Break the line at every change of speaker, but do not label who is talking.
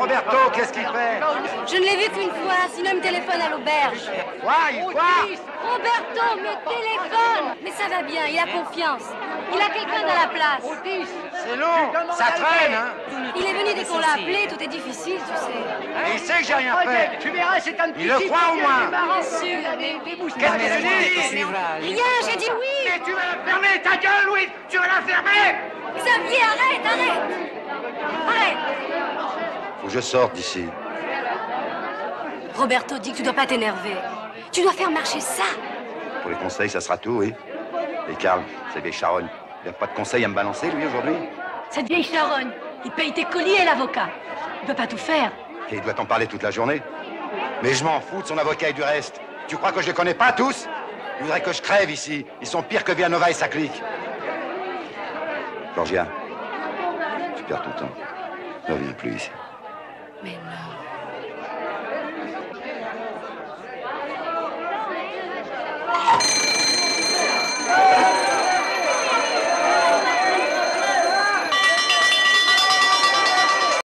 Roberto, qu'est-ce qu'il fait?
Je ne l'ai vu qu'une fois, sinon il me téléphone à l'auberge.
Quoi?
Roberto me téléphone. Mais ça va bien, il a confiance. Il a quelqu'un dans la place.
C'est long, ça traîne, hein?
Il est venu dès qu'on l'a appelé, tout est difficile, tu sais.
Et il sait que j'ai rien fait.
Tu verras, c'est un petit...
Il le croit au moins.
Bien sûr, mais...
Qu'est-ce que tu dis?
Rien, j'ai dit oui.
Mais tu vas la fermer, ta gueule, Louis! Tu vas la fermer!
Xavier, arrête. Arrête.
Faut que je sorte d'ici.
Roberto dit que tu dois pas t'énerver. Tu dois faire marcher ça.
Pour les conseils, ça sera tout, oui. Et Karl, cette vieille charogne, il n'a pas de conseils à me balancer, lui, aujourd'hui?
Cette vieille charogne, il paye tes colis et l'avocat. Il peut pas tout faire.
Et il doit t'en parler toute la journée. Mais je m'en fous de son avocat et du reste. Tu crois que je les connais pas tous? Il voudrait que je crève ici. Ils sont pires que Villanova et sa clique. Georgia, tu perds ton temps. Ne reviens plus ici.
Mais non.